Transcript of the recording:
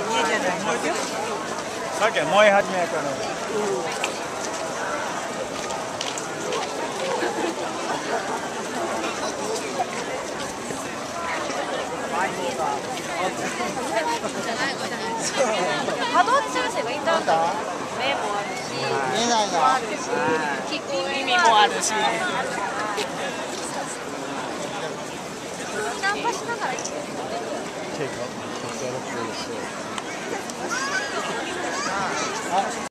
家じゃない。 さっきは燃え始めやから。 波動調整がいたんだ。目もあるし、 見えないの。 耳もあるし。ナンパしながら行ける。 Take up.